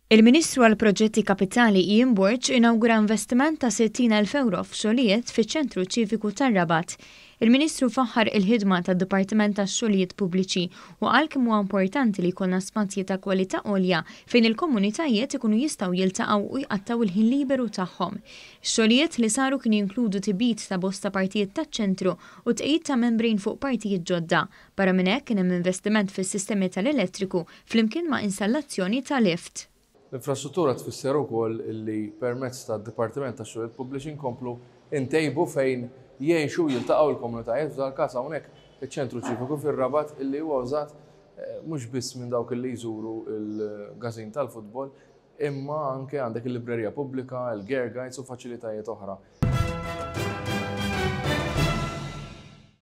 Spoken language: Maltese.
Il-Ministru għall-Proġetti Kapitali Ian Borg inawgura investiment ta' 60,000 euro f'xogħlijiet fiċ-Ċentru Ċiviku Tar-Rabat. Il-Ministru faħħar il-ħidma tad-Dipartiment tax-Xogħlijiet Pubbliċi u qal kemm huwa importanti li jkollna spazji ta' kwalità għolja fejn il-komunitajiet ikunu jistgħu jiltaqgħu u jqattaw il-ħin liberu tagħhom. X-xogħlijiet li saru kienu jinkludu tibit ta' bosta partijiet taċ-ċentru u tqejjid ta' membrin fuq partijiet ġodda. Barra minn hekk kien hemm investiment fis-sistemi tal-elettriku flimkien ma' installazzjoni ta' lift. L-infrastruttura tfisser ukoll li permezz tad-Dipartiment tax-Xogħlijiet Pubbliċi nkomplu ntejbu fejn jgħixu jiltaqgħu l-komunitajiet f'dal-każ hawnhekk iċ-Ċentru Ċiviku Tar-Rabat illi huwa użat mhux biss minn dawk illi jżuru l-gażin tal-futbol, imma anke għandek il-librerija pubblika, il-gear guides u faċilitajiet oħra.